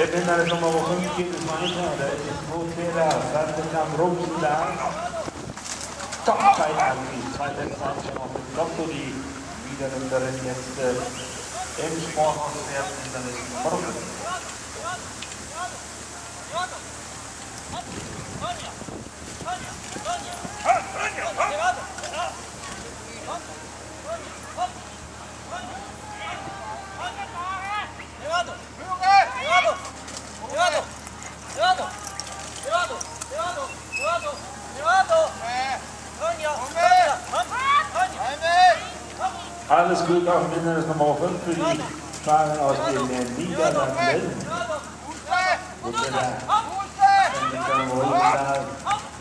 Hindernis Nummer 5 geht es weiter. Da ist es Moteler, Sandekam, Rumstar. Topzeit an die zweite Zeit schon auf dem Lotto, die Niederländerin jetzt im Sportauswärts Hindernis Nummer 5. Alles gut auf dem Hindernis Nummer 5 für die Fahrer aus den Niederlanden.